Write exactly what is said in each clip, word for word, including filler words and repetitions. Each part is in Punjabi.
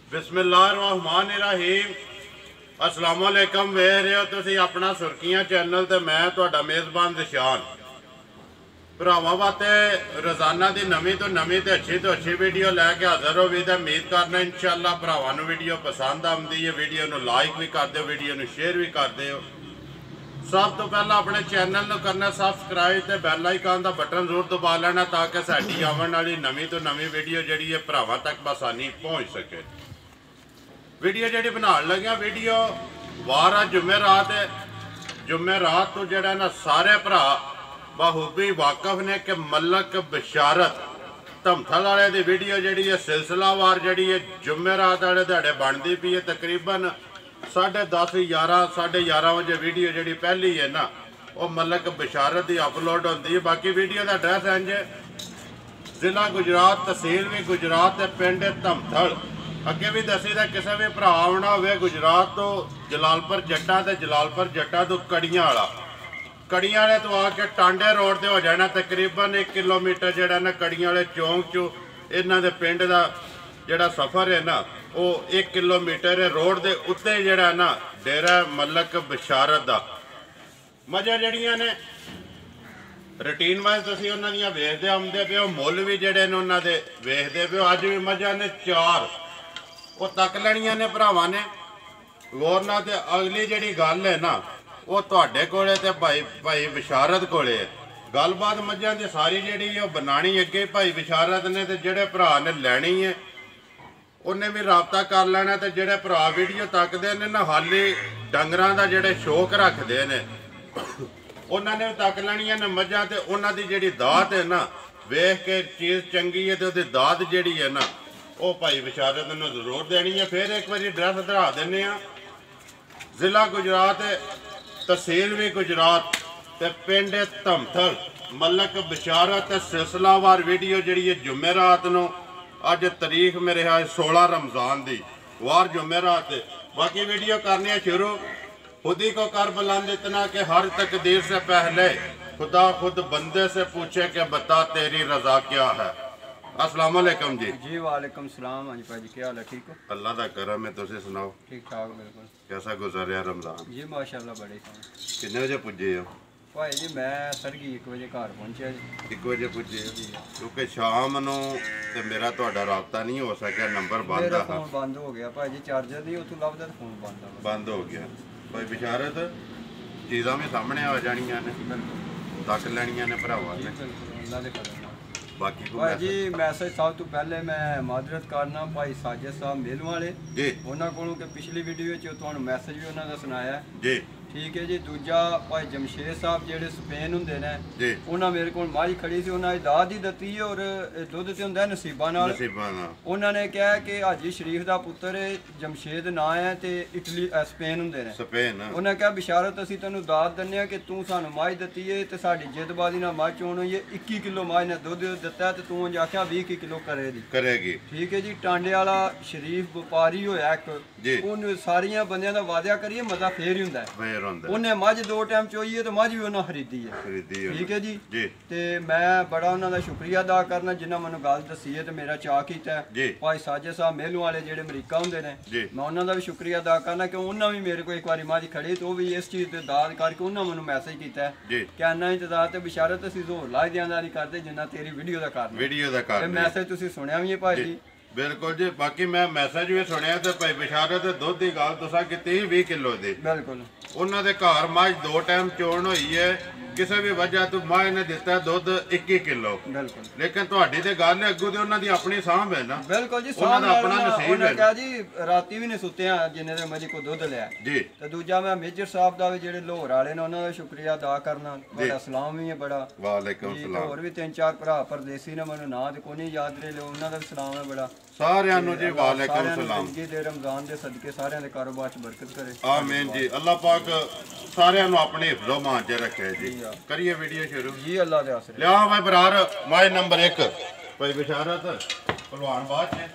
बिस्मिल्लाहिर्रहमानिर्रहीम अस्सलाम वालेकुम। वेख रहे हो तुसी अपना सुर्खियां चैनल ते मैं तुहाडा मेज़बान दिशान। भरावां वास्ते रोज़ाना की नवीं तो नवीं तो अच्छी तो अच्छी वीडियो लैके हाज़र हो भी तो उम्मीद करना इंशाअल्लाह भरावां नूं वीडियो पसंद आउंदी है। वीडियो नूं लाइक भी कर दो, वीडियो नूं शेयर भी कर दो। सब तो पहला अपने चैनल नूं करना सबसक्राइब ते बैल आइकन का बटन जरूर दबा लेना ताकि साडी आवन वाली नवीं तो नवीं वीडियो जिहड़ी है भरावां तक बसानी पहुँच सके। वीडियो जी बना लग्या वीडियो वार आ जुमेरात है। जुमेरात तो जड़ा ना सारे भरा बखूबी वाकफ ने कि मलक बशारत धमथल वाले की वीडियो जी है सिलसिलावार जी है जुमेरात वाले दिहाड़े बनती पी है। तकरीबन साढ़े दस ग्यारह साढ़े ग्यारह बजे वीडियो जी पहली है ना वो मलक बशारत की अपलोड होती है। बाकी वीडियो का एड्रैस इंज जिला गुजरात तहसील भी गुजरात पिंड धमथल। अगे भी दसी दा किसी भी भरा आना हो गुजरात तो जलालपुर जट्टा तो जलालपुर जट्टा तो कड़ियां वाला कड़ियां वाले तो आके टांडे रोड से हो जाना तकरीबन एक किलोमीटर जड़ा ना कड़ियां वाले चौंक चो इन्हों के पिंड का जड़ा सफ़र है ना वो एक किलोमीटर है। रोड के उत्ते जड़ा ना डेरा मलक बशारत का मजा जड़ियां ने रूटीन वाइज तुसीं उन्हां दियां वेखदे आउंदे पे हो। मुੱਲ भी जड़े ने उन्होंने वेखदे पे हो। अज भी मजा ने चार वो तक लैनियां ने भरावां ने गौर नाल। ते अगली जिहड़ी गल है ना वो तुहाडे कोले ते भाई भाई बशारत कोले है। गलबात मझां दी सारी जिहड़ी है बनानी अगे भाई बशारत ने ते जिहड़े भरा ने लैनी है उन्हें भी राबता कर लेना। ते जिहड़े भरा वीडियो तकदे ने ना हाली डंगरां दा जिहड़े शौक रखदे ने उन्होंने भी तक लैनियां ने मझां। ते उन्हां दी जिहड़ी दात है ना वेख के चीज़ चंगी है तो उहदी दात जिहड़ी है ना वो भाई बशारत ने जरूर देनी है। फिर एक बार एड्रैस धरा देने जिला गुजरात तहसील भी गुजरात ते पिंड धमथल मलक बशारत सिलसिलावार वीडियो जी है जुमेरात नूं। अज तरीक मेरे ख्याल सोलह रमज़ान की वार जुमेरात। बाकी वीडियो करने शुरू खुद ही को कर बुलंद इतना कि हर तकदीर से पहले खुदा खुद बंदे से पूछे कि बता तेरी रजा क्या है। अस्सलाम वालेकुम जी। जी वालेकुम सलाम। हाँ जी भाई क्या हाल है? ठीक हो? अल्लाह का करम है। तुसीं सुनाओ? ठीक ठाक बिल्कुल। कैसा गुजरिया रमज़ान? जी माशाल्लाह बड़े कितने बजे पुजे हो भाई जी? मैं सरगी एक बजे घर पहुंचा जी। एक बजे पुजे क्योंकि शाम नूं ते मेरा तुहाडा राबता नहीं हो सकिया। नंबर बंद मेरा है। फोन बंद हो गया भाई जी। चार्जर नहीं उतों लभदा ते फोन बंद आ बंद हो गया। भाई बशारत चीज़ां भी सामने आ जानियां ने तक लैनियां ने भरावां ने। अल्लाह दे करम नाल। बाकी को भाई जी मैसेज सब तो पहले मैं माजरत करना भाई साजिद साहब मेल वाले जी उन्होंने को कि पिछली वीडियो च तुहानूं मैसेज भी उन्होंने सुनाया जी ठीक है जी। दूजा भाई जमशेद साहब जेडे स्पेन होंगे ने जी उन्होंने मेरे को माही खड़ी सी उन्होंने दाद ही दती और दुध से होंगे नसीबा नाल। उन्होंने कहा कि हाजी शरीफ का पुत्र जमशेद ना है तो इटली स्पेन होंगे ने स्पेन। उन्हें कहा बिशारत असीं तैनूं दाद दिंदे कि तू सानूं माही दती है तो साडी जिदबाजी नाल मझ चोण होई है। इक्की किलो मझ ने दुध दिता तो तू अंज आख्या बीस किलो करेगी करेगी ठीक है जी। टांडे वाला शरीफ व्यापारी होया एक उन्हें सारिया बंदियां दा वादा करिए मजा फेर ही हुंदा है। उन्हें मझ दो टाइम चोई है तो मझ भी उन्हें खरीदी है ठीक है जी। ते मैं बड़ा उन्होंने शुक्रिया अदा करना जिन्हें मैंने गल दसी है तो मेरा चाह किया भाई साजिद साहब मेलू वाले जेडे अमरीका होंगे ने मैं उन्होंने भी शुक्रिया अदा करना कि उन्होंने भी मेरे को एक बार मझ खड़ी तो भी इस चीज़ से दाद करके उन्होंने मैंने मैसेज किया कि इन्ना इंतजार तो बिशारत असीं जोर ला दियां नहीं करते जिन्ना तेरी वीडियो का कारण वीडियो का कारण मैसेज तुसीं सुनिया भी है भाई जी? बिल्कुल जी। बाकी मैं मैसेज भी सुनिया तो भाई बशारत दुध की गल तुसां कीती बीस किलो की बिल्कुल उन्होंने घर मझ दो टाइम चोण हुई है किसी भी वजह तो मझ ने दिता दुध इक्की किलो बिल्कुल। लेकिन तुहाडी ते गल है अगों ते उन्हां दी अपनी सांभ है ना बिल्कुल जी। उन्हां दा अपना नसीब है कहा जी राती भी नहीं सुत्या जिन्ने दे मजी को दुध लिया जी। ते दूजा मैं मेजर साहब दा भी जेडे लाहौर वाले ने उन्हां दा शुक्रिया अदा करना बड़ा सलाम भी है बड़ा वालेकुम सलाम। होर भी तीन चार भरा परदेसी ने मैनूं नां ते कोई नहीं याद रहे लो उन्हां दा भी सलाम है बड़ा सारियां नूं जी। वालेकुम सलाम। जिंदगी दे रमजान दे सदके सारियां दे कारोबार च बरकत करे आमीन जी। अल्लाह पाक सारियां नूं अपनी हिफ्ज़ो मान च रखे जी। करिए वीडियो शुरू जी अल्लाह दे आसरे। लिया भाई बरार माए नंबर एक भाई बशारत पहलवान बाद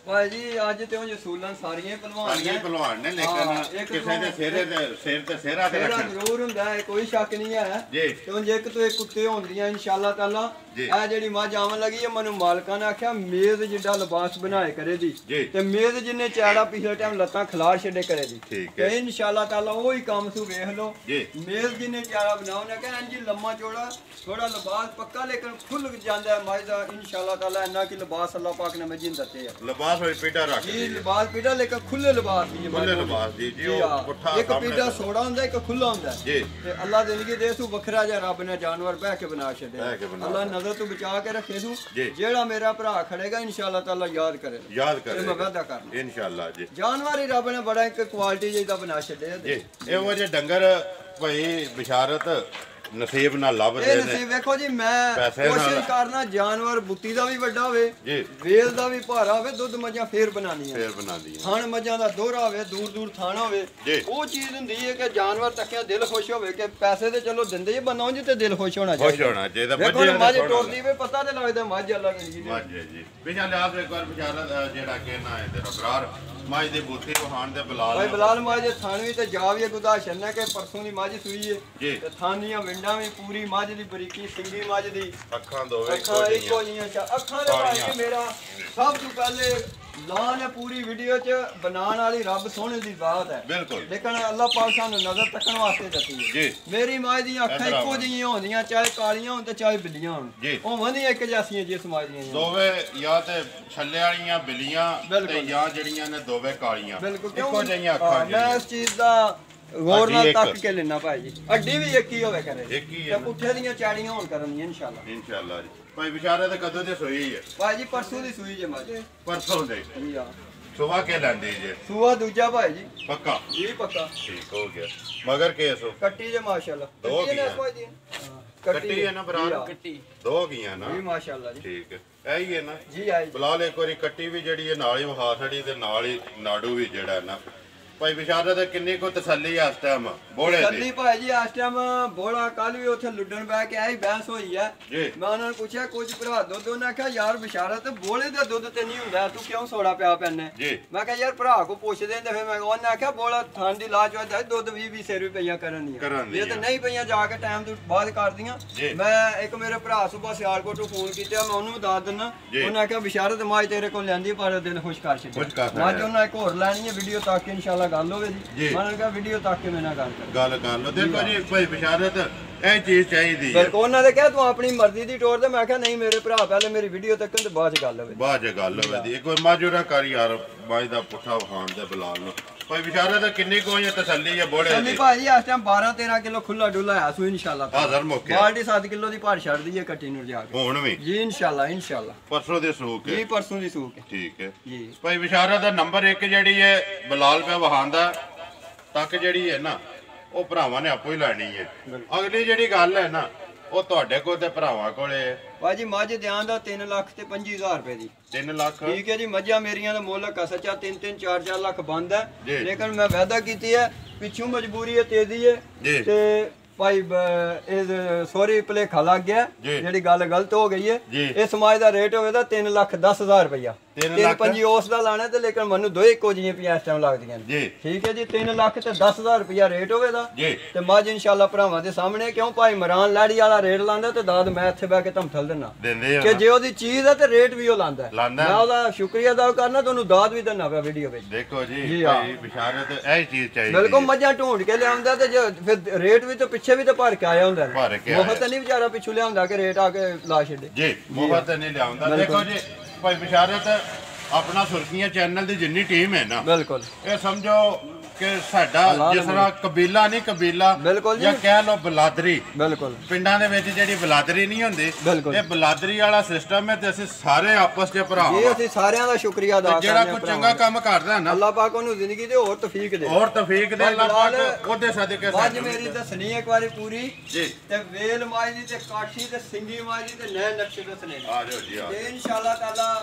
ਭਾਈ ਜੀ ਅੱਜ ਤੇ ਉਹ ਜਸੂਲਾਂ ਸਾਰੀਆਂ ਪਹਿਲਵਾਨ ਸਾਰੀਆਂ ਪਹਿਲਵਾਨ ਨੇ ਲੇਕਿਨ ਕਿਸੇ ਦੇ ਸਿਰੇ ਤੇ ਸਿਰ ਤੇ ਸਿਹਰਾ ਤੇ ਰੱਖਣਾ ਜ਼ਰੂਰ ਹੁੰਦਾ ਹੈ, ਕੋਈ ਸ਼ੱਕ ਨਹੀਂ ਹੈ ਜੀ। ਤੇ ਹੁਣ ਜੇ ਇੱਕ ਤੋਂ ਇੱਕ ਕੁੱਤੇ ਹੁੰਦੀਆਂ ਇਨਸ਼ਾਅੱਲਾ ਤਾਲਾ ਇਹ ਜਿਹੜੀ ਮੱਝ ਆਉਣ ਲੱਗੀ ਹੈ, ਮੈਨੂੰ ਮਾਲਕਾਂ ਨੇ ਆਖਿਆ ਮੇਜ਼ ਜਿੱਡਾ ਲਿਬਾਸ ਬਣਾਏ ਕਰੇ ਦੀ ਤੇ ਮੇਜ਼ ਜਿੰਨੇ ਚਾੜਾ ਪਿਛਲੇ ਟਾਈਮ ਲੱਤਾਂ ਖਿਲਾਰ ਛੱਡੇ ਕਰੇ ਦੀ ਤੇ ਇਨਸ਼ਾਅੱਲਾ ਤਾਲਾ ਉਹ ਹੀ ਕੰਮ ਸੂ ਵੇਖ ਲਓ। ਮੇਜ਼ ਜਿੰਨੇ ਚਾੜਾ ਬਣਾਓ ਨਾ ਕਿ ਇੰਜ ਲੰਮਾ ਚੌੜਾ ਥੋੜਾ ਲਿਬਾਸ ਪੱਕਾ ਲੇਕਿਨ ਖੁੱਲ ਜਾਂਦਾ ਹੈ ਮੱਝ ਦਾ ਇਨਸ਼ਾਅੱਲਾ ਤਾਲਾ। ਇੰਨਾ ਕਿ ਲਿਬਾਸ ਅੱਲਾਹ ਪਾਕ ਨੇ ਮਜੀਦ ਦਿੱਤੇ ਆ। ਲਿਬਾਸ ਹੋਈ ਪੀੜਾ ਰੱਖ ਜੀ ਲਿਬਾਸ ਪੀੜਾ ਲੇਕਿਨ ਖੁੱਲੇ ਲਿਬਾਸ ਦੀ ਖੁੱਲੇ ਲਿਬਾਸ ਦੀ ਜੀ ਉਹ ਪੁੱਠਾ ਇੱਕ ਪੀੜਾ ਸੋੜਾ ਹੁੰਦਾ ਇੱਕ ਖੁੱਲਾ ਹੁੰਦਾ ਜੀ। ਤੇ ਅੱਲਾਹ ਜ਼ਿੰਦਗੀ ਦੇ ਸੂ ਵੱਖਰਾ ਜਿਹਾ ਰੱਬ ਨੇ ਜਾਨਵਰ ਬਹਿ ਕੇ ਬਣਾ ਛੱਡਿਆ। ਅੱਲਾਹ ਨਜ਼ਰ ਤੋਂ ਬਚਾ ਕੇ ਰੱਖੇ ਸੂ। ਜਿਹੜਾ ਮੇਰਾ ਭਰਾ ਖੜੇਗਾ ਇਨਸ਼ਾਅੱਲਾ ਤਾਲਾ ਯਾਦ ਕਰੇ ਯਾਦ ਕਰੇ ਮੈਂ ਵਾਅਦਾ ਕਰਨਾ ਇਨਸ਼ਾਅੱਲਾ ਜੀ। ਜਾਨਵਰ ਹੀ ਰੱਬ ਨੇ ਬੜਾ ਇੱਕ ਕੁਆਲਿਟੀ ਜਿਹੀ ਦਾ ਬਣਾ ਛੱਡਿਆ ਜੀ। ਇਹੋ ਜਿਹੇ ਡੰਗਰ ਭਾਈ ਬਿਸ਼ਾਰਤ ਨਸੀਬ ਨਾਲ ਲੱਭਦੇ ਨੇ। ਨਸੀਬ ਵੇਖੋ ਜੀ ਮੈਂ ਕੋਸ਼ਿਸ਼ ਕਰਨਾ ਜਾਨਵਰ ਬੁੱਤੀ ਦਾ ਵੀ ਵੱਡਾ ਹੋਵੇ ਵੇਲ ਦਾ ਵੀ ਭਾਰਾ ਹੋਵੇ ਦੁੱਧ ਮੱਝਾਂ ਫੇਰ ਬਣਾਉਣੀਆਂ ਫੇਰ ਬਣਾਉਂਦੀਆਂ ਥਣ ਮੱਝਾਂ ਦਾ ਦੋਹਰਾ ਹੋਵੇ ਦੂਰ ਦੂਰ ਥਾਣਾ ਹੋਵੇ ਉਹ ਚੀਜ਼ ਹੁੰਦੀ ਹੈ ਕਿ ਜਾਨਵਰ ਤੱਕਿਆ ਦਿਲ ਖੁਸ਼ ਹੋਵੇ ਕਿ ਪੈਸੇ ਤੇ ਚਲੋ ਦਿੰਦੇ ਹੀ ਬਣਾਉਂ ਜੀ ਤੇ ਦਿਲ ਖੁਸ਼ ਹੋਣਾ ਚਾਹੀਦਾ। ਖੁਸ਼ ਹੋਣਾ ਚਾਹੀਦਾ। ਵੇਖੋ ਮੱਝ ਟੋਰਦੀ ਵੇ ਪਤਾ ਤੇ ਲੱਗਦਾ ਮੱਝ ਅੱਲਾ ਦੀ ਮੱਝ ਜੀ। ਪਿਛਾ ਲਿਆਸ ਇੱਕ ਵਾਰ ਵਿਚਾਰਾ ਜਿਹੜਾ ਕਿ ਨਾ ਹੈ ਤੇਰਾ ਬਰਾਰ ਮੱਝ ਦੀ ਬੁੱਤੀ ਵਹਾਣ ਦੇ ਬਲਾਲ ਭਾਈ ਬਲਾਲ ਮੱਝ ਦੇ ਥਣ ਵੀ ਤੇ ਜਾ ਵੀ ਗੁਦਾ ਛੰਨਾ ਕਿ ਪਰਸੋਂ ਦੀ ਮੱਝ ਸੂਈ ਹੈ ਤੇ ਥਾਨੀਆਂ ਵਿੰਡਾਂ ਵੀ ਪੂਰੀ ਮੱਝ ਦੀ ਬਰੀਕੀ ਸਿੰਗੀ ਮੱਝ ਦੀ ਅੱਖਾਂ ਦੋਵੇਂ ਅੱਖਾਂ ਇੱਕੋ ਜੀਆਂ ਅੱਖਾਂ ਦੇ ਭਾਈ ਮੇਰਾ ਸਭ ਤੋਂ ਪਹਿਲੇ ਲਾਨ ਹੈ ਪੂਰੀ ਵੀਡੀਓ ਚ ਬਣਾਉਣ ਵਾਲੀ ਰੱਬ ਸੋਹਣੇ ਦੀ ਬਾਤ ਹੈ ਬਿਲਕੁਲ। ਲੇਕਿਨ ਅੱਲਾਹ ਪਾਕ ਸਾਨੂੰ ਨਜ਼ਰ ਤੱਕਣ ਵਾਸਤੇ ਦਿੱਤੀ ਹੈ ਜੀ। ਮੇਰੀ ਮਾਂ ਦੀਆਂ ਅੱਖਾਂ ਇੱਕੋ ਜਿਹੀਆਂ ਹੁੰਦੀਆਂ ਚਾਹੇ ਕਾਲੀਆਂ ਹੋਣ ਤੇ ਚਾਹੇ ਬਿੱਲੀਆਂ ਹੋਣ ਉਹ ਵੰਦੀ ਇੱਕ ਜੈਸੀਆਂ ਜਿਸ ਮਾਂ ਦੀਆਂ ਦੋਵੇਂ ਜਾਂ ਤੇ ਛੱਲੇ ਵਾਲੀਆਂ ਬਿੱਲੀਆਂ ਤੇ ਜਾਂ ਜਿਹੜੀਆਂ ਨੇ ਦੋਵੇਂ ਕਾਲੀਆਂ ਇੱਕੋ ਜਿਹੀਆਂ ਅੱਖਾਂ। ਮੈਂ ਇਸ ਚੀਜ਼ ਦਾ ਗੌਰ ਨਾਲ ਤੱਕ ਕੇ ਲੈਣਾ ਭਾਈ ਜੀ। ਅੱਡੀ ਵੀ ਇੱਕ ਹੀ ਹੋਵੇ ਕਰੇ ਇੱਕ ਹੀ ਤੇ ਪੁੱਠੇ ਦੀਆਂ ਚਾੜੀਆਂ ਹੋਣ ਕਰਨੀਆਂ ਇਨਸ਼ਾਅੱਲਾ ਇਨਸ਼ਾਅੱਲਾ ਜੀ। ਭਾਈ ਵਿਚਾਰੇ ਤੇ ਕਦੋਂ ਤੇ ਸੋਈ ਹੈ ਭਾਈ ਜੀ? ਪਰਸੋਂ ਦੀ ਸੂਈ ਜੇ ਮੱਝ ਪਰਸੋਂ ਦੇ ਜੀ। ਹਾਂ ਸੁਬਾ ਕੇ ਲੈਂਦੇ ਜੇ ਸੂਆ ਦੂਜਾ ਭਾਈ ਜੀ ਪੱਕਾ ਜੀ ਪੱਕਾ ਠੀਕ ਹੋ ਗਿਆ। ਮਗਰ ਕੇਸੋ ਕੱਟੀ ਜੇ ਮਾਸ਼ਾਅੱਲਾ ਦੋ ਕੱਟੀ ਨੇ ਭਾਈ ਜੀ ਕੱਟੀ ਹੈ ਨਾ ਬਰਾਰ ਕੱਟੀ ਦੋ ਗਈਆਂ ਨਾ ਜੀ ਮਾਸ਼ਾਅੱਲਾ ਜੀ। ਠੀਕ ਹੈ ਇਹੀ ਹੈ ਨਾ ਜੀ ਆਈ ਬਲਾਲ ਇੱਕ ਵਾਰੀ ਕੱਟੀ ਵੀ ਜਿਹੜੀ ਹੈ ਨਾਲ ਹੀ ਵਹਾ ਛੜੀ ਤੇ ਨਾਲ ਹੀ ਨਾੜੂ ਵੀ ਜਿਹੜਾ ਹੈ ਨਾ ਭਾਈ ਵਿਸ਼ਾਰਾ ਤੇ ਕਿੰਨੀ ਕੋ ਤਸੱਲੀ ਆ ਇਸ ਟਾਈਮ ਬੋਲੇ ਦੀ ਤਸੱਲੀ ਭਾਈ ਜੀ ਇਸ ਟਾਈਮ ਬੋਲਾ ਕੱਲ ਵੀ ਉੱਥੇ ਲੁੱਡਣ ਬੈ ਕੇ ਆਈ ਬਹਿਸ ਹੋਈ ਹੈ। ਮੈਂ ਉਹਨਾਂ ਨੂੰ ਪੁੱਛਿਆ ਕੁਝ ਭਰਾ ਦੁੱਧ ਉਹਨਾਂ ਆਖਿਆ ਯਾਰ ਵਿਸ਼ਾਰਾ ਤੇ ਬੋਲੇ ਦਾ ਦੁੱਧ ਤੇ ਨਹੀਂ ਹੁੰਦਾ ਤੂੰ ਕਿਉਂ ਸੋੜਾ ਪਿਆ ਪੈਣਾ। ਮੈਂ ਕਿਹਾ ਯਾਰ ਭਰਾ ਕੋ ਪੁੱਛਦੇ ਤੇ ਫਿਰ ਮੈਂ ਉਹਨਾਂ ਆਖਿਆ ਬੋਲਾ ਥਾਂ ਦੀ ਲਾਜ ਹੋਇਆ ਦੁੱਧ ਵੀਹ ਵੀਹ ਸੌ ਰੁਪਈਆ ਕਰਨ ਦੀਆਂ ਇਹ ਤੇ ਨਹੀਂ ਪਈਆਂ ਜਾ ਕੇ ਟਾਈਮ ਤੋਂ ਬਾਅਦ ਕਰਦੀਆਂ। ਮੈਂ ਇੱਕ ਮੇਰੇ ਭਰਾ ਸੁਬਾ ਸਿਆਲਕੋਟ ਤੋਂ ਫੋਨ ਕੀਤਾ ਮੈਂ ਉਹਨੂੰ ਦੱਸ ਦਿੰਦਾ ਉਹਨਾਂ ਆਖਿਆ ਵਿਸ਼ਾਰਾ ਤੇ ਮਾਜ ਤੇਰੇ ਕੋਲ ਲੈਂਦੀ ਪਰ ਦਿਲ ਖੁਸ਼ ਕਰ ਛੱਡਿਆ। ਮਾਜ ਉਹਨਾਂ ਇੱਕ ਹੋਰ ਲੈਣੀ ਹੈ ਵੀਡੀਓ ਤੱਕ ਇਨਸ਼ਾਅੱਲਾ ਗੱਲ ਹੋਵੇ ਜੀ। ਮੈਂ ਕਿਹਾ ਵੀਡੀਓ ਤੱਕ ਕੇ ਮੇਰੇ ਨਾਲ ਗੱਲ ਕਰ ਗੱਲ ਕਰ ਲਓ। ਦੇਖੋ ਜੀ ਭਾਈ ਬਿਸ਼ਾਰਤ ਇਹ ਚੀਜ਼ ਚਾਹੀਦੀ ਹੈ। ਬਿਲਕੁਲ ਉਹਨਾਂ ਨੇ ਕਿਹਾ ਤੂੰ ਆਪਣੀ ਮਰਜ਼ੀ ਦੀ ਟੋਰ ਤੇ ਮੈਂ ਕਿਹਾ ਨਹੀਂ ਮੇਰੇ ਭਰਾ ਪਹਿਲੇ ਮੇਰੀ ਵੀਡੀਓ ਤੱਕਣ ਤੇ ਬਾਅਦ ਚ ਗੱਲ ਹੋਵੇ ਬਾਅਦ ਚ ਗੱਲ ਹੋਵੇ ਦੀ ਇੱਕ ਵਾਰ ਮਾਜੂਰਾ ਕਰ ਯਾਰ ਬਾਜ ਦਾ ਪੁੱਠਾ ਵਹਾਣ ਦੇ ਬਲਾਲ ਨੂੰ ਭਾਈ ਬਿਸ਼ਾਰਤ ਕਿੰਨੀ ਕੋਈ ਤਸੱਲੀ ਹੈ ਬੋੜੇ ਦੀ। ਨਹੀਂ ਭਾਈ ਇਸ ਟਾਈਮ ਬਾਰਾਂ ਤੇਰਾਂ ਕਿਲੋ ਖੁੱਲਾ ਡੁੱਲਾ ਆ ਸੂ ਇਨਸ਼ਾਅੱਲਾ ਹਾਜ਼ਰ ਮੌਕੇ ਬਾਲਟੀ ਸੱਤ ਕਿਲੋ ਦੀ ਭਾਰ ਛੱਡਦੀ ਹੈ ਕੱਟੀ ਨੂੰ ਜਾ ਕੇ ਹੁਣ ਵੀ ਜੀ ਇਨਸ਼ਾਅੱਲਾ ਇਨਸ਼ਾਅੱਲਾ ਪਰਸੋਂ ਦੇ ਸੂਕ ਹੈ ਜੀ ਪਰਸੋਂ ਦੀ ਸੂਕ ਹੈ ਠੀਕ ਹੈ ਜੀ। ਭਾਈ ਬਿਸ਼ਾਰਤ ਦਾ ਨੰਬਰ ਇੱਕ ਜਿਹੜੀ ਹੈ ਬਲਾਲ ਪਿਆ ਵਹਾਣ ਦਾ ਤੱਕ ਜਿਹੜੀ ਹੈ ਨਾ ਉਹ ਭਰਾਵਾਂ ਨੇ ਆਪੋ ਹੀ ਲੈਣੀ ਹੈ। ਅਗਲੀ ਜਿਹੜੀ ਗੱਲ ਹੈ ਨਾ ਉਹ ਤੁਹਾਡੇ ਕੋਲ ਤੇ ਭਰਾਵਾਂ ਕੋਲੇ ਭਾਜੀ ਮੱਝ ਦਿਆਂ ਦਾ ਤਿੰਨ ਲੱਖ ਤੇ ਪੰਜੀ ਹਜ਼ਾਰ ਰੁਪਏ ਦੀ ਤਿੰਨ ਲੱਖ ਠੀਕ ਹੈ ਜੀ। ਮੱਝਾਂ ਮੇਰੀਆਂ ਦਾ ਮੁੱਲ ਆ ਸੱਚਾ ਤਿੰਨ ਤਿੰਨ ਚਾਰ ਚਾਰ ਲੱਖ ਬੰਦ ਹੈ ਲੇਕਿਨ ਮੈਂ ਵਾਅਦਾ ਕੀਤੀ ਹੈ ਪਿੱਛੋਂ ਮਜਬੂਰੀ ਹੈ ਤੇਜ਼ੀ ਹੈ ਤੇ ਭਾਈ ਇਹ ਸੌਰੀ ਭੁਲੇਖਾ ਲੱਗ ਗਿਆ ਜਿਹੜੀ ਗੱਲ ਗਲਤ ਹੋ ਗਈ ਹੈ। ਇਹ ਸਮਾਜ ਦਾ ਰੇਟ ਹੋਵੇਗਾ ਤਿੰਨ ਲੱਖ ਦਸ ਹਜ਼ਾਰ ਰੁਪਇਆ ਤਿੰਨ ਪੰਜੀ ਉਸ ਦਾ ਲਾਣਾ ਤੇ ਲੇਕਿਨ ਮੈਨੂੰ ਦੋ ਇੱਕੋ ਜਿਹੀਆਂ ਪਿਆ ਇਸ ਟਾਈਮ ਲੱਗਦੀਆਂ ਨੇ ਠੀਕ ਹੈ ਜੀ। ਤਿੰਨ ਲੱਖ ਤੇ ਦਸ ਹਜ਼ਾਰ ਰੁਪਇਆ ਰੇਟ ਹੋਵੇਗਾ ਤੇ ਮੱਝ ਇਨਸ਼ਾਅੱਲਾ ਭਰਾਵਾਂ ਦੇ ਸਾਹਮਣੇ ਕਿਉਂ ਭਾਈ ਮਰਾਨ ਲਾੜੀ ਵਾਲਾ ਰੇਟ ਲਾਂਦਾ ਤੇ ਦਾਦ ਮੈਂ ਇੱਥੇ ਬਹਿ ਕੇ ਧਮਥਲ ਦਿੰਦਾ ਕਿ ਜੇ ਉਹਦੀ ਚੀਜ਼ ਹੈ ਤੇ ਰੇਟ ਵੀ ਉਹ ਲਾਂਦਾ ਮੈਂ ਉਹਦਾ ਸ਼ੁਕਰੀਆ ਅਦਾ ਕਰਨਾ ਤੁਹਾਨੂੰ ਦਾਦ ਵੀ ਦਿੰਦਾ ਪਿਆ ਵੀਡੀਓ ਵਿੱਚ। ਦੇਖੋ ਜੀ ਭਾਈ ਬਿਸ਼ਾਰਤ ਇਹ ਚੀਜ਼ ਚਾਹੀਦੀ ਬਿਲਕੁਲ ਮੱਝਾਂ ਢੂੰਡ ਕੇ ਲਿਆਉਂਦਾ ਤੇ ਫਿਰ ਰੇਟ ਵੀ ਤੇ ਪਿੱਛੇ ਵੀ ਤੇ ਭਰ ਕੇ ਆਇਆ ਹੁੰਦਾ ਮੁਹੱਤ ਨਹੀਂ ਵਿਚਾਰਾ ਪਿੱਛੋਂ ਲਿਆਉਂਦਾ ਕਿ ਰੇਟ ਆ ਕੇ ਲਾ ਛੱਡੇ ਜੀ ਮੁਹੱਤ ਨਹੀਂ ਲਿਆਉਂਦਾ। ਦੇਖੋ ਜੀ ਭਾਈ ਬਿਸ਼ਾਰਤ ਆਪਣਾ ਸੁਰਖੀਆਂ ਚੈਨਲ ਦੀ ਜਿੰਨੀ ਟੀਮ ਹੈ ਨਾ ਬਿਲਕੁਲ ਇਹ ਸਮਝੋ ਕਿ ਸਾਡਾ ਜਿਸ ਤਰ੍ਹਾਂ ਕਬੀਲਾ ਨਹੀਂ ਕਬੀਲਾ ਜਾਂ ਕਹਿ ਲਓ ਬਲਾਦਰੀ ਬਿਲਕੁਲ ਪਿੰਡਾਂ ਦੇ ਵਿੱਚ ਜਿਹੜੀ ਬਲਾਦਰੀ ਨਹੀਂ ਹੁੰਦੀ ਇਹ ਬਲਾਦਰੀ ਵਾਲਾ ਸਿਸਟਮ ਹੈ ਤੇ ਅਸੀਂ ਸਾਰੇ ਆਪਸ ਵਿੱਚ ਭਰਾ ਜੀ ਅਸੀਂ ਸਾਰਿਆਂ ਦਾ ਸ਼ੁਕਰੀਆ ਅਦਾ ਕਰਦੇ ਹਾਂ। ਜਿਹੜਾ ਕੋਈ ਚੰਗਾ ਕੰਮ ਕਰਦਾ ਨਾ ਅੱਲਾਹ ਪਾਕ ਉਹਨੂੰ ਜ਼ਿੰਦਗੀ ਦੇ ਹੋਰ ਤੌਫੀਕ ਦੇ ਹੋਰ ਤੌਫੀਕ ਦੇ ਅੱਲਾਹ ਪਾਕ ਉਹਦੇ ਸਦਕੇ ਅੱਜ ਮੇਰੀ ਦੱਸਣੀ ਇੱਕ ਵਾਰੀ ਪੂਰੀ ਜੀ ਤੇ ਵੇਲ ਮਾਈ ਦੀ ਤੇ ਕਾਠੀ ਤੇ ਸਿੰਗੀ ਮਾਈ ਦੀ ਤੇ ਨੈ ਨਕਸ਼ੇ ਦੱਸਣੇ ਆ ਜਾਓ ਜੀ ਆ ਤੇ ਇਨਸ਼ਾਅੱਲਾ ਤਾਲਾ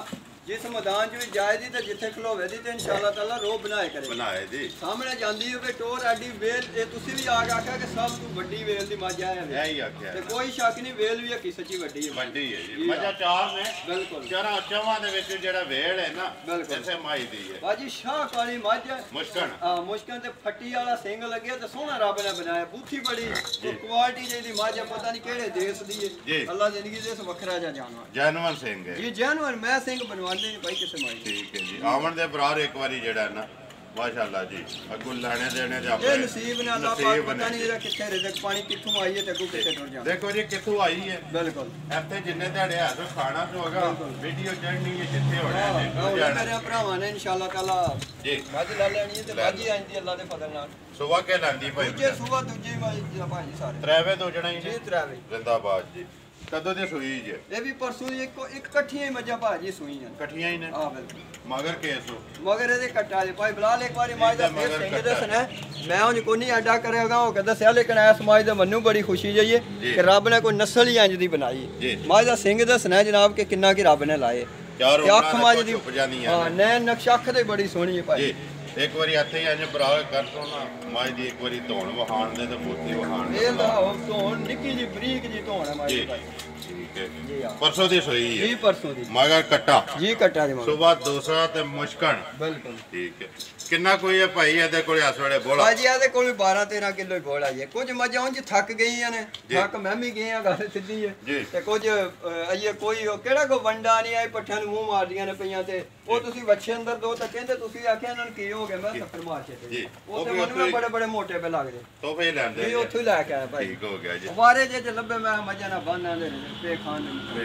ਜਿਸ ਮੈਦਾਨ 'ਚ ਵੀ ਜਾਏ ਦੀ ਤੇ ਜਿੱਥੇ ਖਲੋਵੇ ਦੀ ਤੇ ਇਨਸ਼ਾਅੱਲਾ ਤਾਲਾ ਰੋਹ ਬਣਾਏ ਕਰੇ ਬਣਾਏ ਦੀ ਸਾਹਮਣੇ ਜਾਂਦੀ ਹੋਵੇ ਟੋਰ ਐਡੀ ਵੇਲ ਇਹ ਤੁਸੀਂ ਵੀ ਆ ਕੇ ਆਖਿਆ ਕਿ ਸਭ ਤੋਂ ਵੱਡੀ ਵੇਲ ਦੀ ਮੱਝ ਆ ਹੈ ਹੀ ਆਖਿਆ ਤੇ ਕੋਈ ਸ਼ੱਕ ਨਹੀਂ ਵੇਲ ਵੀ ਹਕੀ ਸੱਚੀ ਵੱਡੀ ਹੈ ਵੱਡੀ ਹੈ ਜੀ ਮੱਝਾਂ ਚਾਰ ਨੇ ਬਿਲਕੁਲ ਚਾਰਾਂ ਚਵਾਂ ਦੇ ਵਿੱਚ ਜਿਹੜਾ ਵੇਲ ਹੈ ਨਾ ਜਿੱਥੇ ਮਾਈ ਦੀ ਹੈ ਬਾਜੀ ਸ਼ਾਹ ਕਾਲੀ ਮੱਝ ਮੁਸ਼ਕਣ ਹਾਂ ਮੁਸ਼ਕਣ ਤੇ ਫੱਟੀ ਵਾਲਾ ਸਿੰਘ ਲੱਗਿਆ ਤੇ ਸੋਹਣਾ ਰੱਬ ਨੇ ਬਣਾਇਆ ਬੂਥੀ ਬੜੀ ਕੁਆਲਿਟੀ ਜਿਹਦੀ ਮੱਝ ਪਤਾ ਨਹੀਂ ਕਿਹੜੇ ਦੇਸ਼ ਦੀ ਹੈ ਅੱਲਾ ਜ਼ਿੰਦਗੀ ਦੇ ਇਸ ਵੱਖਰਾ ਜਿਹਾ ਜਾਨਵਰ ਜਾਨਵਰ ਸਿੰਘ ਹੈ ਜੀ ਜਾਨਵਰ ਮੈਂ ਸਿੰਘ ਬਣਵਾਉਂਦੇ ਨਹੀਂ ਭਾਈ ਕਿਸੇ ਮਾਈ ਠੀਕ ਹੈ ਜੀ ਆਵਣ ਦੇ ਬਰਾਰ ਇੱਕ ਵਾਰੀ ਜਿਹੜਾ ਨਾ ਮਾਸ਼ਾਅੱਲਾ ਜੀ ਅੱਗੋਂ ਲੈਣੇ ਦੇਣੇ ਤੇ ਆਪਣੇ ਇਹ ਨਸੀਬ ਨਾਲ ਅੱਲਾ ਪਾਕ ਪਤਾ ਨਹੀਂ ਇਹਦਾ ਕਿੱਥੇ ਰਿਜ਼ਕ ਪਾਣੀ ਕਿੱਥੋਂ ਆਈ ਹੈ ਤੇ ਅੱਗੋਂ ਕਿੱਥੇ ਟੁਰ ਜਾਂਦਾ ਦੇਖੋ ਜੀ ਕਿੱਥੋਂ ਆਈ ਹੈ ਬਿਲਕੁਲ ਇੱਥੇ ਜਿੰਨੇ ਤੁਹਾਡੇ ਹੱਥ ਖਾਣਾ ਤੋਂ ਹੋਗਾ ਵੀਡੀਓ ਚੜਨੀ ਹੈ ਜਿੱਥੇ ਹੋਣਾ ਹੈ ਮੇਰੇ ਭਰਾਵਾਂ ਨੇ ਇਨਸ਼ਾਅੱਲਾ ਤਾਲਾ ਜੀ ਮੱਝ ਲੈ ਲੈਣੀ ਤੇ ਮੱਝ ਹੀ ਆਂਦੀ ਅੱਲਾ ਦੇ ਫਜ਼ਲ ਨਾਲ ਸੁਬਾ ਕੇ ਲਾਂਦੀ ਭਾਈ ਦੂਜੇ ਸੁਬਾ ਦੂਜੀ ਮੱਝ ਭਾਜੀ ਸਾਰੇ ਤਰਾਵੇ ਦੋ ਜਣਾ ਹੀ ਜੀ ਤਰਾਵੇ ਜ਼ਿੰਦਾਬਾਦ ਜੀ ਕਦੋਂ ਦੀ ਸੂਈ ਜੀ ਇਹ ਵੀ ਪਰਸੋਂ ਦੀ ਇੱਕ ਇੱਕ ਇਕੱਠੀਆਂ ਹੀ ਮੱਝਾਂ ਭਾਜੀ ਸੂਈਆਂ ਇਕੱਠੀਆਂ ਹੀ ਨੇ ਹਾਂ ਬਿਲਕੁਲ ਮਗਰ ਕੇਸ ਮਗਰ ਇਹਦੇ ਕੱਟਾ ਦੇ ਭਾਈ ਬਲਾਲ ਇੱਕ ਵਾਰੀ ਮਾਜ ਦਾ ਫੇਰ ਸਿੰਘ ਦੱਸਣਾ ਮੈਂ ਉਂਝ ਕੋਈ ਨਹੀਂ ਐਡਾ ਕਰਿਆਗਾ ਉਹ ਕਹਿੰਦਾ ਸਿਆ ਲੇਕਿਨ ਐਸ ਮਾਜ ਦਾ ਮੈਨੂੰ ਬੜੀ ਖੁਸ਼ੀ ਜਾਈਏ ਕਿ ਰੱਬ ਨੇ ਕੋਈ ਨਸਲ ਹੀ ਇੰਜ ਦੀ ਬਣਾਈ ਮਾਜ ਦਾ ਸਿੰਘ ਦੱਸਣਾ ਜਨਾਬ ਕਿ ਕਿੰਨਾ ਕੀ ਰੱਬ ਨੇ ਲਾਏ ਤੇ ਅੱਖ ਮਾਜ ਦੀ ਹਾਂ ਨੈਣ ਨਕਸ਼ ਅੱਖ ਤੇ ਬੜੀ ਸੋਹਣੀ ਹੈ ਭਾਈ ਇੱਕ ਵਾਰੀ ਇੱਥੇ ਹੀ ਇੰਜ ਬਰਾ ਕਰ ਤੋਂ ਨਾ ਮਾਜ ਦੀ ਇੱਕ ਵਾਰੀ ਧੌਣ ਵਹਾਣ ਦੇ ਤੇ ਮੋਤੀ ਵਹਾਣ ਦੇ ਇਹ ਤਾਂ ਉਹ ਧੌਣ ਨਿੱਕੀ ਜੀ ਬਰੀਕ ਜੀ ਧੌਣ ਹੈ ਮਾਜ ਦੀ ਭਾਈ ਠੀਕ ਹੈ ਪਰਸੋਂ ਦੀ ਸੋਈ ਹੈ ਜੀ ਪਰਸੋਂ ਦੀ ਮਗਰ ਕੱਟਾ ਜੀ ਕੱਟਾ ਦੇ ਮਗਰ ਸੁਬਾ ਦੂਸਰਾ ਤੇ ਮੁਸ਼ਕਣ ਬਿਲਕੁਲ ਠੀਕ ਹੈ ਕਿੰਨਾ ਕੋਈ ਹੈ ਭਾਈ ਇਹਦੇ ਕੋਲ ਇਸ ਵੇਲੇ ਬੋਲਾ ਭਾਜੀ ਇਹਦੇ ਕੋਲ ਬਾਰਾਂ ਤੇਰਾਂ ਕਿਲੋ ਹੀ ਬੋਲਾ ਜੀ ਕੁਝ ਮੱਝਾਂ ਉਂਝ ਥੱਕ ਗਈਆਂ ਨੇ ਥੱਕ ਮੈਂ ਵੀ ਗਿਆ ਗੱਲ ਸਿੱਧੀ ਹੈ ਤੇ ਕੁਝ ਅਈਏ ਕੋਈ ਕਿਹੜਾ ਕੋ ਵੰਡਾ ਨਹੀਂ ਆਏ ਪੱਠਿਆਂ ਨੂੰ ਮੂੰਹ ਮਾਰਦੀਆਂ ਨੇ ਪਈਆਂ ਤੇ ਉਹ ਤੁਸੀਂ ਵੱਛੇ ਅੰਦਰ ਦੋ ਤਾਂ ਕਹਿੰਦੇ ਤੁਸੀਂ ਆਖਿਆ ਇਹਨਾਂ ਨੂੰ ਕੀ ਹੋ ਗਿਆ ਮੈਂ ਥੱਪੜ ਮਾਰ ਛੱਡੇ ਜੀ ਉਹ ਤੇ ਮੈਨੂੰ ਬੜੇ ਬੜੇ ਮੋਟੇ ਪੇ ਲੱਗਦੇ ਤੋਹਫੇ ਲੈਂਦੇ ਜੀ ਉੱਥੋਂ ਹੀ ਲੈ ਕੇ ਆਇਆ ਭਾਈ ਠੀਕ ਹੋ ਗਿਆ ਜੀ ਵਾਰੇ ਜੇ ਚ ਲੱਭੇ ਮੈਂ ਮੱਝਾਂ ਨਾਲ ਬੰਨਾਂ ਦੇ ਪੇ ਖਾਣ ਦੇ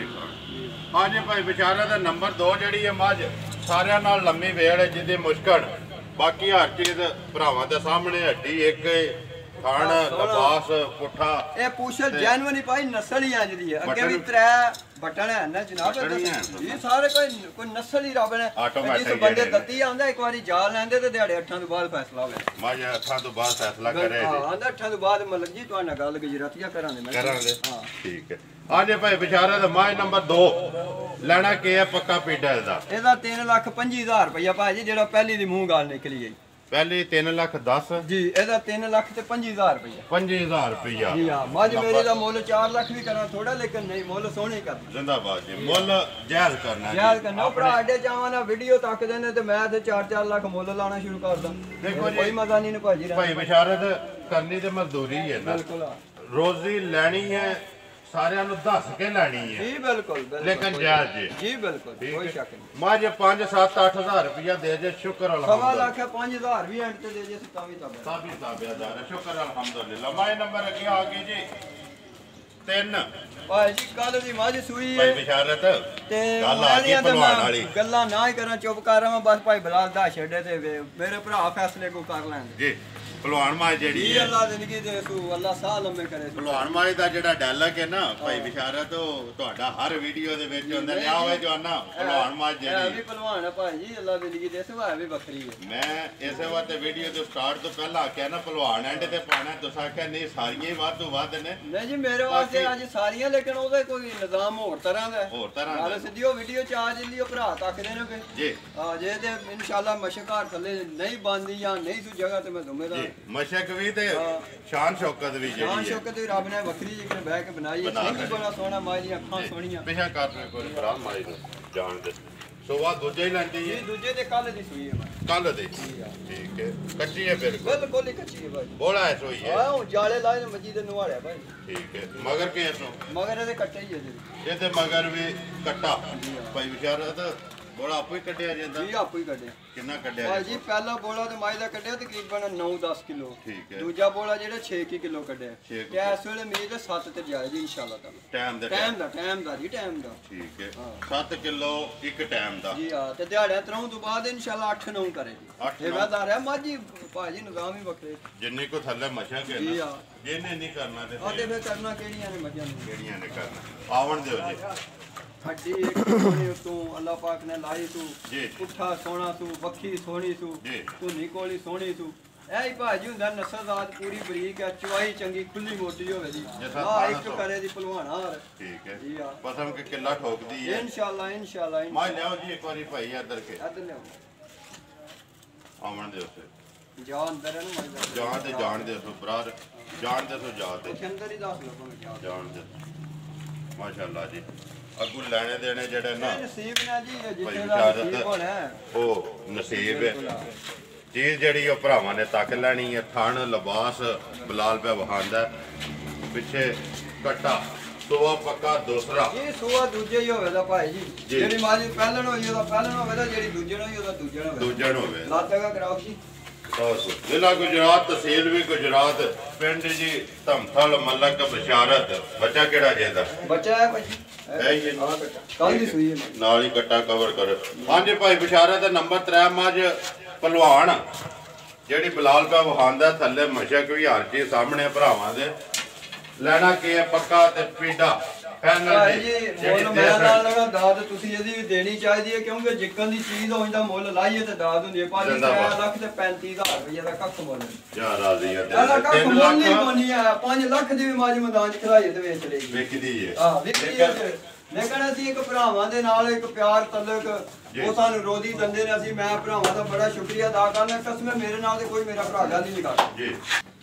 ਹਾਂ ਜੀ ਭਾਈ ਵਿਚਾਰਾ ਦਾ ਨੰਬਰ ਦੋ ਜਿਹੜੀ ਹੈ ਮੱਝ ਸਾਰਿਆਂ ਨਾਲ ਲੰਮੀ ਵੇੜ ਹੈ ਜਿਹਦੀ ਮੁਸ਼ਕਣ ਬਾਕੀ ਹਰ ਚੀਜ਼ ਭਰਾਵਾਂ ਦੇ ਸਾਹਮਣੇ ਹੱਡੀ ਇੱਕ ਖਾਣ ਲਬਾਸ ਪੁੱਠਾ ਇਹ ਪੁੱਛਲ ਜੈਨੂਇਨ ਹੀ ਭਾਈ ਨਸਲ ਹੀ ਇੰਜ ਦੀ ਹੈ ਅੱਗੇ ਵੀ ਤਰੇ ਬਟਣ ਹੈ ਨਾ ਜਨਾਬ ਇਹ ਸਾਰੇ ਕੋਈ ਕੋਈ ਨਸਲ ਹੀ ਰੱਬ ਨੇ ਜਿਸ ਬੰਦੇ ਦਿੱਤੀ ਆਉਂਦਾ ਇੱਕ ਵਾਰੀ ਜਾਲ ਲੈਂਦੇ ਤੇ ਦਿਹਾੜੇ ਅੱਠਾਂ ਤੋਂ ਬਾਅਦ ਫੈਸਲਾ ਹੋਵੇ ਮਾਜ ਅੱਠਾਂ ਤੋਂ ਬਾਅਦ ਫੈਸਲਾ ਕਰੇ ਜੀ ਹਾਂ ਆਂਦਾ ਅੱਠਾਂ ਤੋਂ ਬਾਅਦ ਮਲਕ ਜੀ ਤੁਹਾਡੇ ਨਾਲ ਗੱਲ ਗੁਜਰਾਤੀਆ ਕਰਾਂਗੇ ਮੈਂ ਕਰਾਂਗੇ ਹਾਂ ਠੀਕ ਹੈ ਆਜੇ ਭਾਈ ਵਿਚਾਰਾ ਦਾ ਮਾਜ ਨੰਬਰ ਦੋ ਲੈਣਾ ਕੀ ਹੈ ਪੱਕਾ ਪੀਡਲ ਦਾ ਇਹਦਾ ਤਿੰਨ ਲੱਖ ਪੱਚੀ ਹਜ਼ਾਰ ਰੁਪਇਆ ਭਾਜੀ ਜਿਹੜਾ ਪਹਿਲੀ ਦੀ ਮੂੰਹ ਗੱਲ ਨਿਕਲੀ ਗਈ ਪਹਿਲੀ ਤਿੰਨ ਲੱਖ ਦਸ ਜੀ ਇਹਦਾ ਤਿੰਨ ਲੱਖ ਤੇ ਪੱਚੀ ਹਜ਼ਾਰ ਰੁਪਇਆ ਪੱਚੀ ਹਜ਼ਾਰ ਰੁਪਇਆ ਜੀ ਹਾਂ ਮੱਝ ਮੇਰੀ ਦਾ ਮੁੱਲ ਚਾਰ ਲੱਖ ਵੀ ਕਰਾਂ ਥੋੜਾ ਲੇਕਿਨ ਨਹੀਂ ਮੁੱਲ ਸੋਹਣੇ ਕਰਨਾ ਜ਼ਿੰਦਾਬਾਦ ਜੀ ਮੁੱਲ ਜਾਇਜ਼ ਕਰਨਾ ਜਾਇਜ਼ ਕਰਨਾ ਭਰਾ ਅੱਡੇ ਜਾਵਾਂ ਨਾ ਵੀਡੀਓ ਤੱਕਦੇ ਨੇ ਤੇ ਮੈਂ ਤੇ ਚਾਰ ਚਾਰ ਲੱਖ ਮੁੱਲ ਲਾਣਾ ਸ਼ੁਰੂ ਕਰਦਾ ਦੇਖੋ ਜੀ ਕੋਈ ਮਜ਼ਾ ਨਹੀਂ ਨੇ ਭਾਜੀ ਭਾਈ ਬਿਸ਼ਾਰਤ ਕਰਨੀ ਤੇ ਮਜ਼ਦੂਰੀ ਹੈ ਨਾ ਬਿਲਕੁਲ ਰੋਜ਼ੀ ਲੈਣੀ ਹੈ ਸਾਰਿਆਂ ਨੂੰ ਦੱਸ ਕੇ ਲੈਣੀ ਹੈ ਜੀ ਬਿਲਕੁਲ ਲੇਕਿਨ ਜਾਇਜ਼ ਜੀ ਜੀ ਬਿਲਕੁਲ ਕੋਈ ਸ਼ੱਕ ਨਹੀਂ ਮਾਝੇ ਪੰਜ ਸੱਤ ਅੱਠ ਹਜ਼ਾਰ ਰੁਪਇਆ ਦੇ ਜੇ ਸ਼ੁਕਰ ਅਲਹਮਦੁਲਿਲਾ ਸਵਾ ਲੱਖ ਪੰਜ ਹਜ਼ਾਰ ਵੀ ਐਂਡ ਤੇ ਦੇ ਜੇ ਤਾਂ ਵੀ ਤਾਬੇ ਤਾਂ ਵੀ ਤਾਬੇਦਾਰ ਸ਼ੁਕਰ ਅਲਹਮਦੁਲਿਲਾ ਮਾਏ ਨੰਬਰ ਅੱਗੇ ਆ ਗਏ ਜੀ ਤਿੰਨ ਭਾਈ ਜੀ ਕੱਲ ਦੀ ਮੱਝ ਸੂਈ ਭਾਈ ਹੈ ਬਿਸ਼ਾਰਤ ਤੇ ਗੱਲ ਆ ਗਈ ਭਲਵਾਨ ਵਾਲੀ ਗੱਲਾਂ ਨਾ ਹੀ ਕਰਾਂ ਚੁੱਪ ਕਰ ਰਹਾ ਬਸ ਭਾਈ ਬਲਾਲ ਦਾ ਛੱਡੇ ਤੇ ਮੇਰੇ ਭਰਾ ਫੈਸਲੇ ਕੋ ਕਰ ਲੈਣ ਜੀ ਭਲਵਾਨ ਮਾਜ ਜਿਹੜੀ ਹੈ ਅੱਲਾ ਜ਼ਿੰਦਗੀ ਦੇ ਤੂੰ ਅੱਲਾ ਸਾਹ ਲੰਮੇ ਕਰੇ ਭਲਵਾਨ ਮਾਜ ਦਾ ਜਿਹੜਾ ਡਾਇਲੌਗ ਹੈ ਨਾ ਭਾਈ ਬਿਸ਼ਾਰਤ ਉਹ ਤੁਹਾਡਾ ਹਰ ਵੀਡੀਓ ਦੇ ਵਿੱਚ ਹੁੰਦਾ ਲਿਆ ਹੋਇਆ ਜਵਾਨਾ ਭਲਵਾਨ ਮਾਜ ਜਿਹੜੀ ਇਹ ਵੀ ਭਲਵਾਨ ਹੈ ਭਾਈ ਜੀ ਅੱਲਾ ਜ਼ਿੰਦਗੀ ਦੇ ਸੁਭਾਅ ਵੀ ਵੱਖਰੀ ਹੈ ਮੈਂ ਇਸੇ ਵਾਸਤੇ ਵੀਡੀਓ ਦੇ ਸਟਾਰਟ ਤੋਂ ਪਹਿਲਾਂ ਆਖਿਆ ਨਾ ਭਲਵਾਨ ਐਂਡ ਤੇ ਪਾਣਾ ਤੁਸੀਂ ਆਖਿਆ ਨਹੀਂ ਸਾਰੀਆਂ ਹੀ ਵੱਧ ਤੋਂ ਵੱਧ ਨੇ ਨਹੀਂ ਜੀ ਮੇਰੇ ਵਾਸਤੇ ਅੱਜ ਸਾਰੀਆਂ ਲੇਕਿਨ ਉਹਦਾ ਕੋਈ ਨਿਜ਼ਾਮ ਹੋਰ ਤਰ੍ਹਾਂ ਦਾ ਹੋਰ ਤਰ੍ਹਾਂ ਦਾ ਨਾਲ ਸਿੱਧੀ ਉਹ ਵੀਡੀਓ ਚ ਆ ਜਿੱਲੀ ਉਹ ਭਰਾ ਤੱਕਦੇ ਨੇ ਜੀ ਹਾਂ ਜੇ ਤੇ ਇਨਸ਼ਾਅੱਲਾ ਮਸ਼ਕਾਰ ਥੱਲੇ ਨਹੀਂ ਬੰਦੀ ਜਾਂ ਨਹੀਂ ਸੁ ਜਗ੍ਹਾ ਤੇ ਮੈਂ ਜ਼ਿੰਮੇਦਾਰ ਮਸ਼ਕ ਵੀ ਤੇ ਸ਼ਾਨ ਸ਼ੌਕਤ ਵੀ ਜਿਹੜੀ ਸ਼ਾਨ ਸ਼ੌਕਤ ਵੀ ਰੱਬ ਨੇ ਵੱਖਰੀ ਜਿਹੀ ਬਹਿ ਕੇ ਬਣਾਈ ਹੈ ਸਿੰਘ ਬੜਾ ਸੋਹਣਾ ਮਾਈ ਅੱਖਾਂ ਸੋਹਣੀਆਂ ਪਿਛਾ ਕਰਨੇ ਕੋਈ ਭਰਾ ਮਾਈ ਨੂੰ ਜਾਣ ਦੇ ਸੋਵਾ ਦੂਜੇ ਹੀ ਲੈਂਦੀ ਹੈ ਦੂਜੇ ਤੇ ਕੱਲ ਦੀ ਸੂਈ ਹੈ ਕੱਲ ਦੀ ਠੀਕ ਹੈ ਕੱਚੀ ਹੈ ਬਿਲਕੁਲ ਬਿਲਕੁਲ ਹੀ ਕੱਚੀ ਹੈ ਭਾਈ ਬੋਲਾ ਹੈ ਸੋਈ ਹੈ ਆਹ ਜਾਲੇ ਲਾਏ ਨੇ ਮੱਜੀ ਦੇ ਨਵਾੜਿਆ ਭਾਈ ਠੀਕ ਹੈ ਮਗਰ ਕਿਸੋਂ ਮਗਰ ਇਹਦੇ ਕੱਟੇ ਹੀ ਹੈ ਜੀ ਇਹਦੇ ਮਗਰ ਵੀ ਕੱਟਾ ਭਾਈ ਵਿਚਾਰਾ ਬੋਲਾ ਆਪੋ ਹੀ ਕੱਢਿਆ ਜਾਂਦਾ ਜੀ ਆਪੋ ਹੀ ਕੱਢਿਆ ਕਿੰਨਾ ਕੱਢਿਆ ਭਾਈ ਜੀ ਪਹਿਲਾ ਬੋਲਾ ਤੇ ਮਾਈ ਦਾ ਕੱਢਿਆ ਤਕਰੀਬਨ ਨੌ ਦਸ ਕਿਲੋ ਠੀਕ ਹੈ ਦੂਜਾ ਬੋਲਾ ਜਿਹੜਾ ਛੇ ਕਿਲੋ ਕੱਢਿਆ ਤੇ ਇਸ ਵੇਲੇ ਉਮੀਦ ਹੈ ਸੱਤ ਤੇ ਜਾਏਗੀ ਇਨਸ਼ਾਅੱਲਾ ਤਾਲਾ ਟਾਈਮ ਦਾ ਟਾਈਮ ਦਾ ਟਾਈਮ ਦਾ ਜੀ ਟਾਈਮ ਦਾ ਠੀਕ ਹੈ ਸੱਤ ਕਿਲੋ ਇੱਕ ਟਾਈਮ ਦਾ ਜੀ ਹਾਂ ਤੇ ਦਿਹਾੜਿਆਂ ਤਰੋਂ ਤੋਂ ਬਾਅਦ ਇਨਸ਼ਾਅੱਲਾ ਅੱਠ ਨੌ ਕਰੇਗੀ ਇਹ ਵਾਦਾ ਰਿਹਾ ਮਾਜੀ ਭਾਜੀ ਨਿਜ਼ਾਮ ਹੀ ਵੱਖਰੇ ਜਿੰਨੇ ਕੋ ਥੱਲੇ ਮੱਛਾ ਕੇ ਜੀ ਹਾਂ ਜਿਹਨੇ ਨਹੀਂ ਕਰਨਾ ਤੇ ਆਦੇ ਫੇਰ ਕਰਨਾ ਕਿਹੜੀਆਂ ਨੇ ਮੱਝਾਂ ਨੂੰ ਕਿਹੜੀਆਂ ਨੇ ਕਰਨਾ ਆਵਣ ਦਿਓ ਜੀ ਹੱਡੀ ਇੱਕ ਸੋਹਣੀ ਤੂੰ ਅੱਲਾਹ ਪਾਕ ਨੇ ਲਾਈ ਤੂੰ ਪੁੱਠਾ ਸੋਹਣਾ ਤੂੰ ਵੱਖੀ ਸੋਹਣੀ ਤੂੰ ਤੂੰ ਨਿਕੋਲੀ ਸੋਹਣੀ ਤੂੰ ਇਹ ਹੀ ਭਾਜੀ ਹੁੰਦਾ ਨਸਲਜ਼ਾਤ ਪੂਰੀ ਬਰੀਕ ਹੈ, ਚਵਾਈ ਚੰਗੀ ਖੁੱਲੀ ਮੋਟੀ ਹੋਵੇ ਜੀ। ਆ ਇੱਕ ਕਰੇ ਦੀ ਭਲਵਾਨਾ। ਠੀਕ ਹੈ ਜੀ। ਪਸਮ ਕਿ ਕਿੱਲਾ ਠੋਕਦੀ ਹੈ ਇਨਸ਼ਾਅੱਲਾ ਇਨਸ਼ਾਅੱਲਾ। ਮੈਂ ਲਿਆਓ ਜੀ ਇੱਕ ਵਾਰੀ ਭਾਈ ਇੱਧਰ ਕੇ ਇੱਧਰ ਲਿਆਓ ਆਵਣ ਦੇ ਉਸੇ ਜਾ ਅੰਦਰ ਹੈ ਨਾ ਮੈਂ ਜਾਣ ਤੇ ਜਾਣ ਦੇ ਸੋ ਬਰਾਰ ਜਾਣ ਦੇ ਸੋ ਜਾ ਤੇ ਅੰਦਰ ਹੀ ਦੱਸ ਲਓ ਭਾਵੇਂ ਜਾਣ ਦੇ ਮਾਸ਼ਾਅੱਲਾ ਜੀ। ਅੱਗੂ ਲੈਣੇ ਦੇਣੇ ਜਿਹੜੇ ਨਾ ਨਸੀਬ ਨਾ ਜੀ ਜਿੱਥੇ ਦਾ ਨਸੀਬ ਹੋਣਾ ਉਹ ਨਸੀਬ ਹੈ। ਚੀਜ਼ ਜਿਹੜੀ ਉਹ ਭਰਾਵਾਂ ਨੇ ਤੱਕ ਲੈਣੀ ਹੈ। ਥਣ ਲਿਬਾਸ ਬਲਾਲ ਪਿਆ ਵਹਾਂਦਾ ਪਿੱਛੇ ਕੱਟਾ ਸੋਆ ਪੱਕਾ ਦੂਸਰਾ ਇਹ ਸੋਆ ਦੂਜੇ ਹੀ ਹੋਵੇ ਦਾ ਭਾਈ ਜੀ। ਜਿਹੜੀ ਮਾਜੀ ਪਹਿਲਣ ਹੋਈ ਉਹਦਾ ਪਹਿਲਣ ਹੋਵੇ ਤਾਂ ਜਿਹੜੀ ਦੂਜਣ ਹੋਈ ਉਹਦਾ ਦੂਜਣ ਹੋਵੇ ਦੂਜਣ ਹੋਵੇ। ਲਾਤਗਾ ਕਰਾਓ ਜੀ। ਜ਼ਿਲ੍ਹਾ ਗੁਜਰਾਤ ਤਹਿਸੀਲ ਵੀ ਗੁਜਰਾਤ ਪਿੰਡ ਜੀ ਧਮਥਲ ਮਲਕ ਬਸ਼ਾਰਤ। ਬੱਚਾ ਕਿਹੜਾ ਜਿਹਦਾ ਬੱਚਾ ਹੈ ਭਾਈ ਇਹ ਕੱਲ ਦੀ ਸੂਈ ਹੈ ਨਾਲ ਹੀ ਕੱਟਾ ਕਵਰ ਕਰ। ਹਾਂਜੀ ਭਾਈ ਬਸ਼ਾਰਤ ਦਾ ਨੰਬਰ ਤਰੇ ਮੱਝ ਭਲਵਾਨ ਜਿਹੜੀ ਬਲਾਲ ਪਾ ਵਹਾਂਦਾ ਥੱਲੇ ਮਸ਼ਕ ਵੀ ਹਰ ਚੀਜ਼ ਸਾਹਮਣੇ ਭਰਾਵਾਂ ਦੇ ਲੈਣਾ ਕੀ ਹੈ ਪੱਕਾ ਤੇ ਪੀਡਾ ਭਾਈ ਜੀ ਮੁੱਲ ਮੈਂ ਨਾਲ ਲਗਾ ਦਾਦ ਤੁਸੀਂ ਇਹਦੀ ਵੀ ਦੇਣੀ ਚਾਹੀਦੀ ਹੈ ਕਿਉਂਕਿ ਜਿੱਕਣ ਦੀ ਚੀਜ਼ ਹੋਈ ਦਾ ਮੁੱਲ ਲਾਈਏ ਤੇ ਦਾਦ ਹੁੰਦੀ ਹੈ। ਪੰਜ ਲੱਖ ਤੇ ਪੈਂਤੀ ਹਜ਼ਾਰ ਰੁਪਏ ਦਾ ਕੱਖ ਮੁੱਲ ਯਾ ਰਾਜ਼ੀ ਹੈ ਇਹਦਾ ਕੱਖ ਮੁੱਲ ਨਹੀਂ ਕੋਨੀ ਆ। ਪੰਜ ਲੱਖ ਦੀ ਵੀ ਮਾਜ ਮੈਦਾਨ ਚ ਖਲਾਈਏ ਤੇ ਵੇਚ ਲੇਗੀ ਵਿਕਦੀ ਹੈ। ਹਾਂ ਵਿਕਦੀ ਹੈ। ਮੈਂ ਕਹਿੰਦਾ ਸੀ ਇੱਕ ਭਰਾਵਾਂ ਦੇ ਨਾਲ ਇੱਕ ਪਿਆਰ ਤਲਕ ਉਹ ਸਾਨੂੰ ਰੋਦੀ ਦੰਦੇ ਨੇ। ਅਸੀਂ ਮੈਂ ਭਰਾਵਾਂ ਦਾ ਬੜਾ ਸ਼ੁਕਰੀਆ ਅਦਾ ਕਰਨਾ। ਕਸਮ ਮੇਰੇ ਨਾਲ ਤੇ ਕੋਈ ਮੇਰਾ ਭਰਾ ਗੱਲ ਨਹੀਂ ਕਰਦਾ ਜੀ।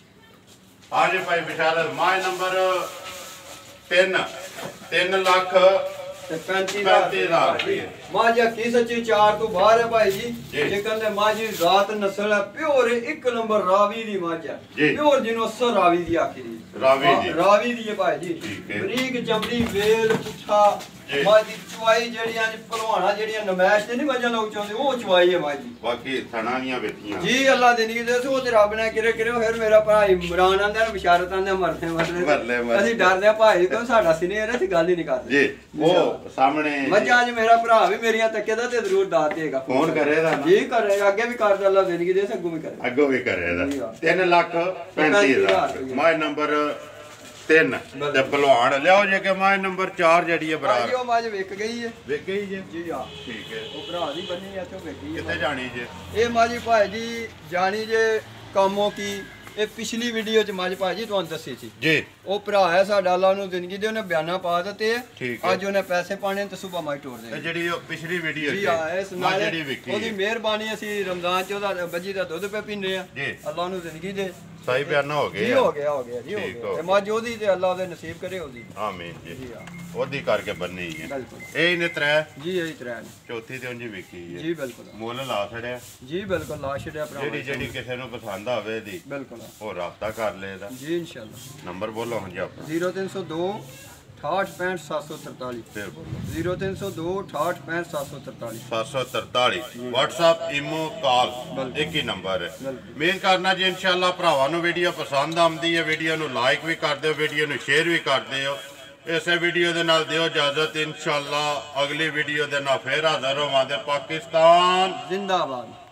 आज भाई बिशारत माह नंबर तीन तीन लाख पैंती हजार माँ जी की सच्ची चार तो बाहर है भाई जी। लेकिन माँ जी रात नस्ल है प्योर एक नंबर रावी दी माँ है प्योर जिन्हों असर रावी दी आखिरी रावी दी रावी दी है भाई जी। बरीक चमड़ी वेल पुछा माँ जी चवाई जेड़ियां भलवाना जेड़ियां नमैश ते नहीं मजा लोग चाहते वो चवाई है माँ जी। बाकी थनानियां बेटियां जी अल्लाह दी नींद दे सो ते रब ने किरे किरे फिर मेरा भरा इमरान आंदा ने बिशारत आंदा मरने मरने ਅਸੀਂ ਡਰਦੇ ਆ ਭਾਈ ਕਿਉਂ ਸਾਡਾ ਸੀਨੀਅਰ ਅਸੀਂ ਗੱਲ ਹੀ ਨਹੀਂ ਕਰਦੇ ਜੀ। ਉਹ ਸਾਹਮਣੇ ਮੱਝਾਂ ਅੱਜ ਮੇਰਾ ਭਰਾ ਵੀ ਮੇਰੀਆਂ ਤੱਕੇ ਦਾ ਤੇ ਜ਼ਰੂਰ ਦਾਤ ਦੇਗਾ। ਫੋਨ ਕਰੇਗਾ ਜੀ ਕਰੇ ਅੱਗੇ ਵੀ ਕਰਦਾ ਅੱਲਾਹ ਜ਼ਿੰਦਗੀ ਦੇ ਅੱਗੋਂ ਵੀ ਕਰੇ ਅੱਗੋਂ ਵੀ ਕਰੇਗਾ। ਤਿੰਨ ਲੱਖ ਪੈਂਤੀ ਹਜ਼ਾਰ ਮਾਹ ਨੰਬਰ ਤਿੰਨ ਤੇ ਭਲਵਾਨ ਲਿਆਓ ਜੇ ਕਿ ਮਾਹ ਨੰਬਰ ਚਾਰ ਜਿਹੜੀ ਹੈ ਬਰਾਬਰ ਉਹ ਮਾਝ ਵਿਕ ਗਈ ਹੈ ਵਿਕ ਗਈ ਜੇ ਜੀ ਹਾਂ ਠੀਕ ਹੈ। ਉਹ ਭਰਾ ਦੀ ਬੰਨੀ ਆ ਤੋਂ ਵਿਕ ਗਈ ਹੈ। ਕਿੱਥੇ ਜਾਣੀ ਜੇ ਇਹ ਮਾਜੀ ਭਾਈ ਜੀ ਜਾਣੀ ਜੇ ਕੰਮੋਂ ਕੀ ਇਹ ਪਿਛਲੀ ਵੀਡੀਓ ਚ ਮਾਝ ਭਾਜੀ ਤੁਹਾਨੂੰ ਦੱਸੀ ਸੀ ਜੀ। ਉਹ ਭਰਾ ਹੈ ਸਾਡਾ ਅੱਲਾਹ ਨੂੰ ਜ਼ਿੰਦਗੀ ਦੇ ਉਹਨੇ ਬਿਆਨਾ ਪਾ ਦਿੱਤੇ ਅੱਜ ਉਹਨੇ ਪੈਸੇ ਪਾਣੇ ਤੇ ਸੁਬਾ ਮਾਈ ਟੋੜ ਦੇ ਜਿਹੜੀ ਉਹ ਪਿਛਲੀ ਵੀਡੀਓ ਜੀ ਆ ਇਸ ਨਾਲ ਉਹਦੀ ਮਿਹਰਬਾਨੀ ਅਸੀਂ ਰਮਜ਼ਾਨ ਚ ਉਹਦਾ ਬੱਜੀ ਦਾ ਦੁੱਧ ਪੇ ਪੀਂਦੇ ਆ ਅੱਲਾਹ ਨੂੰ ਜ਼ਿੰਦਗੀ ਦੇ ਸਹੀ ਬਿਆਨਾ ਹੋ ਗਿਆ ਜੀ ਹੋ ਗਿਆ ਹੋ ਗਿਆ ਜੀ ਹੋ ਗਿਆ ਤੇ ਮਾਝ ਉਹਦੀ ਤੇ ਅੱਲਾਹ ਉਹਦੇ ਨਸੀਬ ਕਰੇ ਉਹਦੀ ਆਮੀਨ ਜੀ। ਉਹਦੀ ਕਰਕੇ ਬੰਨੀ ਹੈ ਬਿਲਕੁਲ ਇਹ ਨੇ ਤਰੇ ਜੀ ਇਹ ਤਰੇ ਨੇ ਚੌਥੀ ਤੇ ਉਂਝ ਵਿਕੀ ਹੈ ਜੀ ਬਿਲਕੁਲ ਮੁੱਲ ਲਾ ਛੜਿਆ ਜੀ ਬਿਲਕੁਲ ਲਾ ਛੜਿਆ ਭਰਾ ਜਿਹੜੀ ਜਿਹੜੀ ਕਿਸੇ ਨੂੰ ਪਸੰਦ ਆਵੇ ਇਹਦੀ ਬਿਲਕੁਲ ਉਹ ਰਾਬਤਾ ਕਰ ਲਏਗਾ ਜੀ ਇਨਸ਼ਾਅੱਲਾ। ਨੰਬਰ ਬੋਲੋ ਹਾਂ ਜੀ ਆਪਣਾ ਜ਼ੀਰੋ ਤਿੰਨ ਸੌ ਦੋ ਅਠਾਹਠ ਪੈਂਹਠ ਸੱਤ ਸੌ ਤਰਤਾਲੀ ਫਿਰ ਬੋਲੋ ਜ਼ੀਰੋ ਤਿੰਨ ਸੌ ਦੋ ਅਠਾਹਠ ਪੈਂਹਠ ਸੱਤ ਸੌ ਤਰਤਾਲੀ ਸੱਤ ਸੌ ਤਰਤਾਲੀ WhatsApp ਈਮੋ ਕਾਲ ਇੱਕ ਹੀ ਨੰਬਰ ਹੈ। ਉਮੀਦ ਕਰਨਾ ਜੀ ਇਨਸ਼ਾਅੱਲਾ ਭਰਾਵਾਂ ਨੂੰ ਵੀਡੀਓ ਪਸੰਦ ਆਉਂਦੀ ਹੈ। ਵੀਡੀਓ ਨੂੰ ਲਾਈਕ ਵੀ ਕਰ ਦਿਓ ਵੀਡੀਓ ਨੂੰ ਸ਼ੇਅਰ ਵੀ ਕਰ ਦਿਓ। ਇਸੇ ਵੀਡੀਓ ਦੇ ਨਾਲ ਦਿਓ ਇਜਾਜ਼ਤ ਇਨਸ਼ਾਅੱਲਾ ਅਗਲੀ ਵੀਡੀਓ ਦੇ ਨਾਲ ਫੇਰ ਹਾਜ਼ਰ ਹੋਵਾਂਗੇ। ਪਾਕਿਸਤਾਨ ਜ਼ਿੰਦਾਬਾਦ।